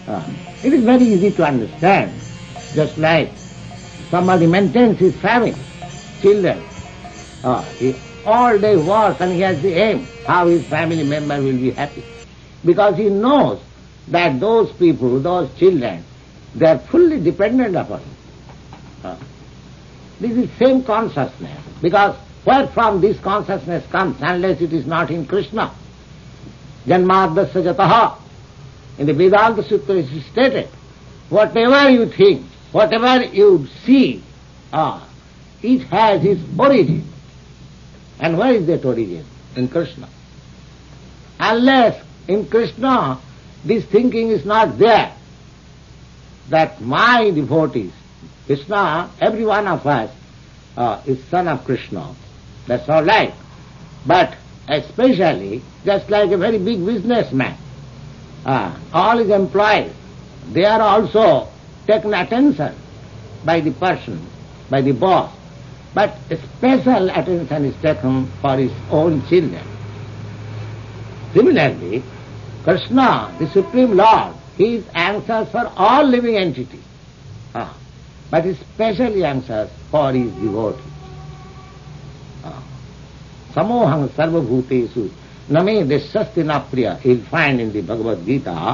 It is very easy to understand. Just like somebody maintains his family, children. He all day works and he has the aim how his family member will be happy. Because he knows that those people, those children, they are fully dependent upon him. This is same consciousness. Because where from this consciousness comes unless it is not in Krishna? Janmadasya jataha. In the Vedanta Sutra it is stated, whatever you think, whatever you see, it has its origin. And where is that origin? In Krishna. Unless in Krishna this thinking is not there, that my devotees, Krishna, every one of us is son of Krishna. That's all right. But especially, just like a very big businessman, all his employees, they are also taken attention by the person, by the boss. But special attention is taken for his own children. Similarly, Krishna, the Supreme Lord, he is anxious for all living entities, but he specially anxious for his devotees. Samoham sarva bhutesu name deshasti na priya. You'll find in the Bhagavad Gita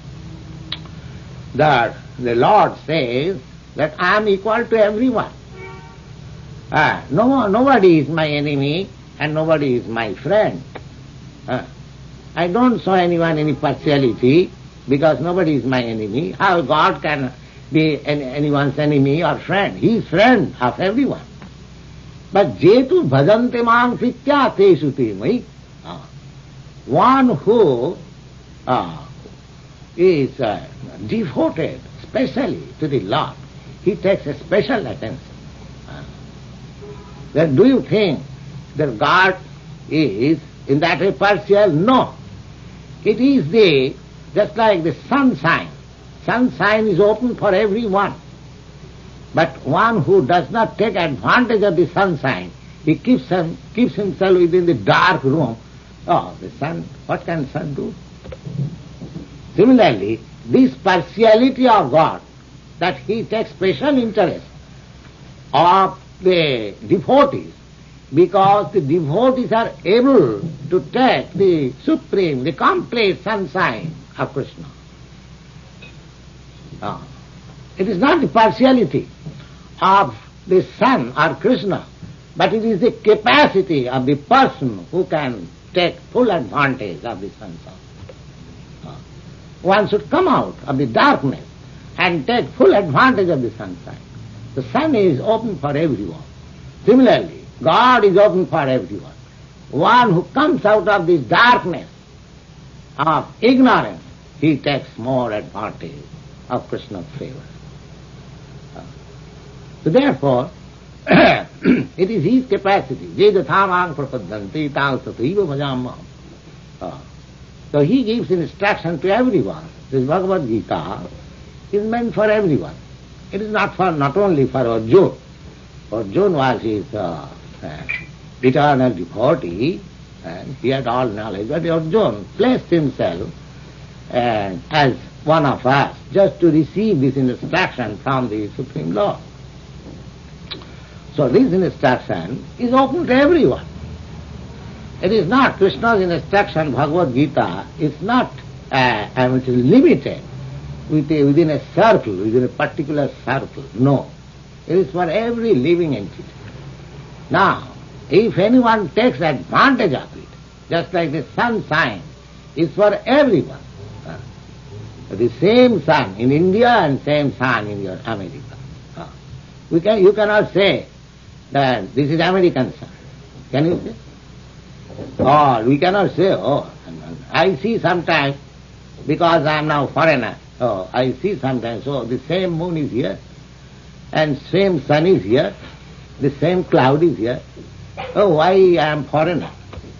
that the Lord says that I am equal to everyone. Nobody is my enemy and nobody is my friend. I don't show anyone any partiality because nobody is my enemy. How God can be anyone's enemy or friend? He is friend of everyone. But jetu bhajante mang pitya tesu temai. One who is devoted specially to the Lord, he takes a special attention. Then do you think that God is in that way partial? No. It is just like the sunshine. Sunshine is open for everyone. But one who does not take advantage of the sunshine, he keeps himself within the dark room. The sun, what can sun do? Similarly, this partiality of God, that he takes special interest of the devotees, because the devotees are able to take the supreme, the complete sunshine of Krishna. It is not the partiality of the sun or Krishna, but it is the capacity of the person who can take full advantage of the sunshine. One should come out of the darkness and take full advantage of the sunshine. The sun is open for everyone. Similarly, God is open for everyone. One who comes out of this darkness of ignorance, he takes more advantage of Krishna's favor. So therefore, it is his capacity. Jedathamang prapaddanti tal sataiva bhajamam. So he gives instruction to everyone. This Bhagavad Gita is meant for everyone. It is not only for Arjuna. Arjuna was his eternal devotee, and he had all knowledge. But Arjuna placed himself as one of us, just to receive this instruction from the Supreme Lord. So this instruction is open to everyone. It is not Krishna's instruction, Bhagavad Gita, is not it is limited within a circle, within a particular circle. No. It is for every living entity. Now, if anyone takes advantage of it, just like the sunshine is for everyone, the same sun in India and same sun in America. You cannot say that this is American sun. Can you say? Or we cannot say, I see sometimes, because I am now foreigner, I see sometimes, the same moon is here, and same sun is here, the same cloud is here. Why I am foreigner?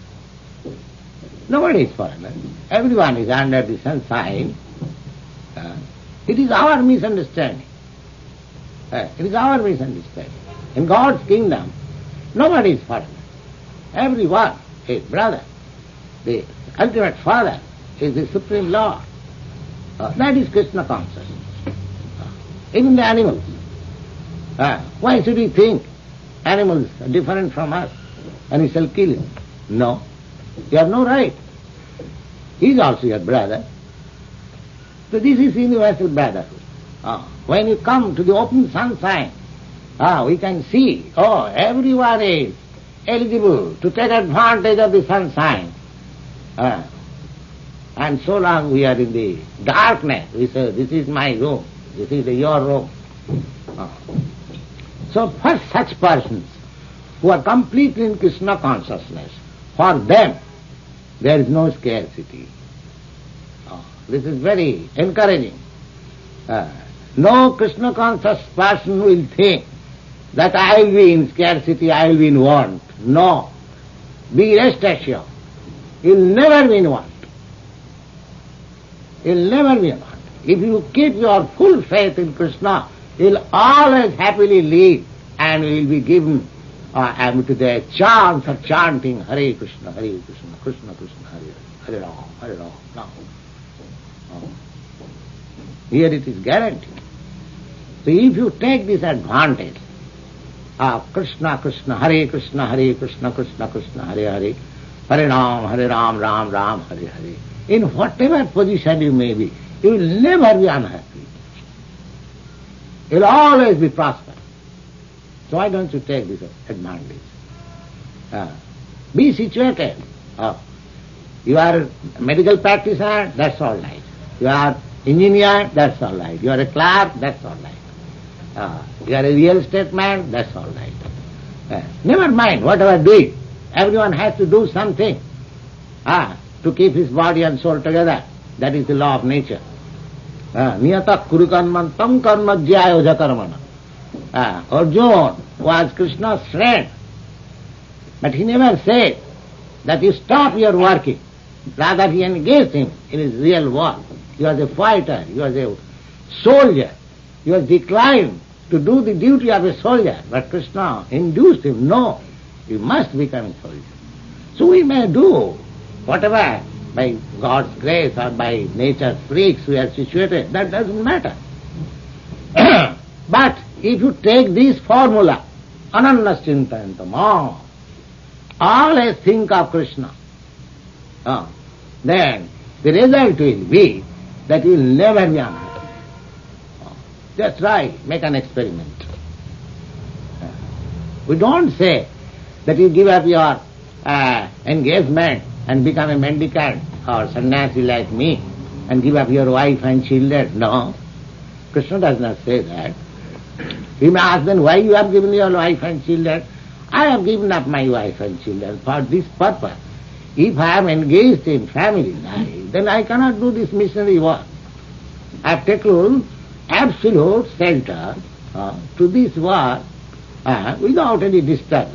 Nobody is foreigner. Everyone is under the sunshine. It is our misunderstanding. It is our misunderstanding. In God's kingdom, nobody is foreigner. Everyone is brother. The ultimate Father is the Supreme Lord. That is Krishna consciousness. Even the animals. Why should we think animals are different from us and we shall kill him? No. You have no right. He is also your brother. So this is universal brotherhood. When you come to the open sunshine, we can see, everyone is eligible to take advantage of the sunshine. And so long we are in the darkness, we say, this is my room, this is your room. So for such persons who are completely in Krishna consciousness, for them there is no scarcity. This is very encouraging. No Krishna conscious person will think that I will be in scarcity, I will be in want. No. Be rest assured. You will never be in want. You will never be in want. If you keep your full faith in Krishna, you will always happily live and will be given to the chance of chanting Hare Krishna, Krishna Krishna, Hare Ram, Hare Ram, Ram. Here it is guaranteed. So if you take this advantage of Krishna Krishna, Hare Krishna, Krishna Krishna, Hare Hare, Hare Ram, Ram Ram, Hare Hare, in whatever position you may be, you will never be unhappy. You will always be prosperous. So why don't you take this advantage? Be situated. You are a medical practitioner, that's all right. You are engineer, that's all right. You are a clerk, that's all right. You are a real estate man, that's all right. Never mind whatever doing. Everyone has to do something to keep his body and soul together. That is the law of nature. Niyata kuru karman tam karma jyayoja karmana. Arjuna was Krishna's friend, but he never said that you stop your working. Rather he engaged him in his real work. He was a fighter, he was a soldier. He was declined to do the duty of a soldier, but Krishna induced him, no, you must become a soldier. So we may do whatever by God's grace or by nature's freaks we are situated, that doesn't matter. But if you take this formula, anannascintantam, always think of Krishna, then the result will be that you will never be unhappy. Just try, make an experiment. We don't say that you give up your engagement and become a mendicant or sannyasi like me and give up your wife and children. No, Krishna does not say that. You may ask then why you have given your wife and children. I have given up my wife and children for this purpose. If I am engaged in family life, then I cannot do this missionary work. I have taken absolute shelter to this work without any disturbance.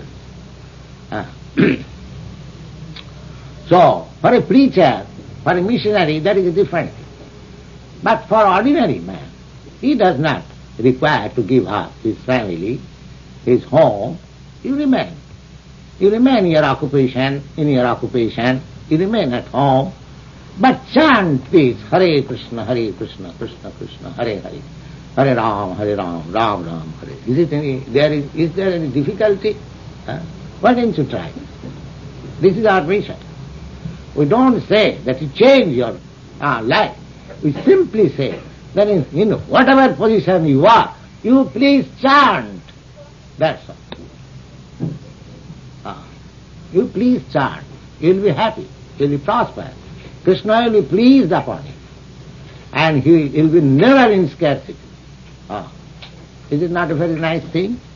So, for a preacher, for a missionary, that is a different thing. But for ordinary man, he does not require to give up his family, his home. You remain. You remain in your occupation, you remain at home, but chant this Hare Krishna, Krishna Krishna, Hare Hare, Hare Ram, Ram Ram, Hare. Is there any difficulty? Why don't you try? This is our mission. We don't say that you change your life. We simply say that in whatever position you are, you please chant. That's all. You please chant. You will be happy. You will be prosperous. Krishna will be pleased upon you. And he will be never in scarcity. Is it not a very nice thing?